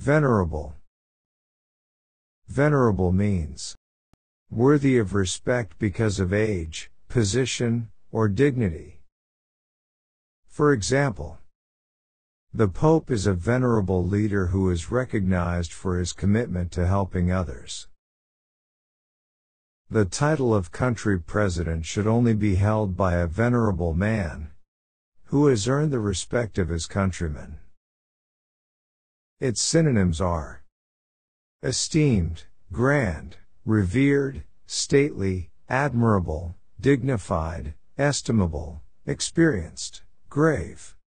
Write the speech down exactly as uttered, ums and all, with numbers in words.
Venerable. Venerable means worthy of respect because of age, position, or dignity. For example, the Pope is a venerable leader who is recognized for his commitment to helping others. The title of country president should only be held by a venerable man who has earned the respect of his countrymen. Its synonyms are esteemed, grand, revered, stately, admirable, dignified, estimable, experienced, grave.